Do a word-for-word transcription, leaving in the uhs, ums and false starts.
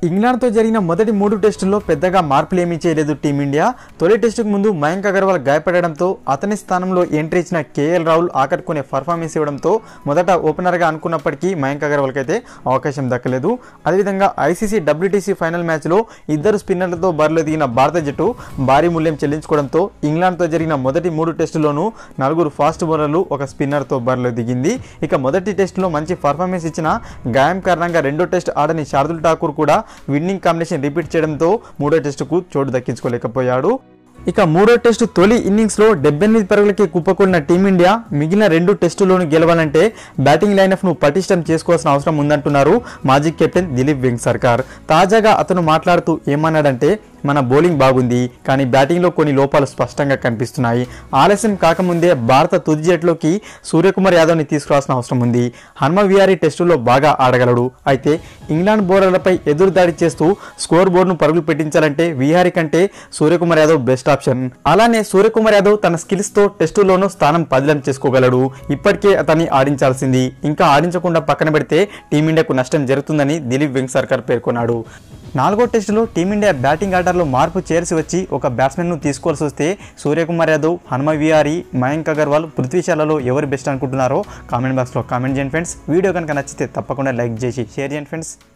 ఇంగ్లాండ్తో జరిగిన మొదటి మూడు టెస్టుల్లో పెద్దగా మార్పులు ఏమీ చేయలేదు టీమిండియా. తొలి టెస్టుకు ముందు మయాంక్ అగర్వాల్ గాయపడడంతో అతని స్థానంలో ఎంట్రీ ఇచ్చిన కేఎల్ రాహుల్ ఆకట్టుకునే పర్ఫార్మెన్స్ ఇవ్వడంతో మొదట ఓపెనర్గా అనుకున్నప్పటికీ మయాంక్ అగర్వాల్కి అయితే అవకాశం దక్కలేదు. అదేవిధంగా ఐసీసీ డబ్ల్యూటీసీ ఫైనల్ మ్యాచ్లో ఇద్దరు స్పిన్నర్లతో బరిలో దిగిన భారత జట్టు భారీ మూల్యం చెల్లించుకోవడంతో ఇంగ్లాండ్తో జరిగిన మొదటి మూడు టెస్టుల్లోనూ నలుగురు ఫాస్ట్ బౌలర్లు ఒక స్పిన్నర్తో బరిలో దిగింది. ఇక మొదటి టెస్టులో మంచి పర్ఫార్మెన్స్ ఇచ్చిన గాయం కారణంగా రెండో టెస్ట్ ఆడని శార్దుల్ ఠాకూర్ కూడా విన్నింగ్ కాంబినేషన్ రిపీట్ చేయడంతో మూడో టెస్టుకు చోటు దక్కించుకోలేకపోయాడు. ఇక మూడో టెస్టు తొలి ఇన్నింగ్స్లో డెబ్బై ఎనిమిది పరుగులకి కుప్పకూలిన టీమిండియా మిగిలిన రెండు టెస్టుల్లోనూ గెలవాలంటే బ్యాటింగ్ లైనప్ను పటిష్టం చేసుకోవాల్సిన అవసరం ఉందంటున్నారు మాజీ కెప్టెన్ దిలీప్ వెంగసర్కార్. తాజాగా అతను మాట్లాడుతూ ఏమన్నాడంటే, మన బౌలింగ్ బాగుంది, కానీ బ్యాటింగ్లో కొన్ని లోపాలు స్పష్టంగా కనిపిస్తున్నాయి. ఆలస్యం కాకముందే భారత తుది జట్టులోకి సూర్యకుమార్ యాదవ్ని తీసుకురావాల్సిన అవసరం ఉంది. హనుమ విహారీ టెస్టులో బాగా ఆడగలడు. అయితే ఇంగ్లాండ్ బౌలర్లపై ఎదురు దాడి చేస్తూ స్కోర్ బోర్డును పరుగులు పెట్టించాలంటే విహారీ కంటే సూర్యకుమార్ యాదవ్ బెస్ట్ ఆప్షన్. అలానే సూర్యకుమార్ యాదవ్ తన స్కిల్స్ తో టెస్టులోనూ స్థానం పదిలం చేసుకోగలడు. ఇప్పటికే అతన్ని ఆడించాల్సింది, ఇంకా ఆడించకుండా పక్కన పెడితే టీమిండియాకు నష్టం జరుగుతుందని దిలీప్ వెంగసర్కార్ పేర్కొన్నాడు. నాలుగో టెస్టులో టీమిండియా బ్యాటింగ్ ఆర్డర్లో మార్పు చేర్చి వచ్చి ఒక బ్యాట్స్మెన్ను తీసుకోవాల్సి వస్తే సూర్యకుమార్ యాదవ్, హనుమ విహారీ, మయాంక్ అగర్వాల్, పృథ్వీ షాలలో ఎవరు బెస్ట్ అనుకుంటున్నారో కామెంట్ బాక్స్లో కామెంట్ చేయండి ఫ్రెండ్స్. వీడియో కనుక నచ్చితే తప్పకుండా లైక్ చేసి షేర్ చేయండి ఫ్రెండ్స్.